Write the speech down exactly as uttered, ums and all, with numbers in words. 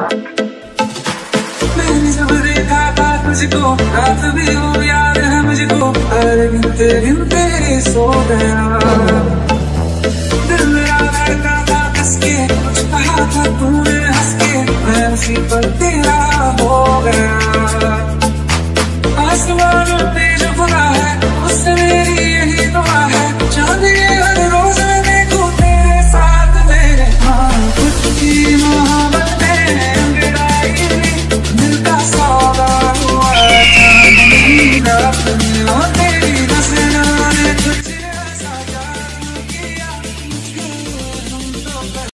मैंने जब देखा था तुझको, रात भी हो याद है मुझको, हर गिनते गिनते सो गया। दिल मेरा रहता था कस के, कुछ कहा था तूने हंस के, मैं उसी पर